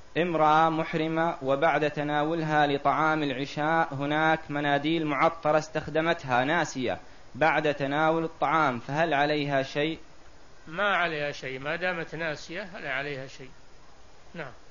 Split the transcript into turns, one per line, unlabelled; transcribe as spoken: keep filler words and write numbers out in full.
امرأة محرمة وبعد تناولها لطعام العشاء هناك مناديل معطرة استخدمتها ناسية بعد تناول الطعام، فهل عليها شيء؟
ما عليها شيء ما دامت ناسية، لا عليها شيء. نعم.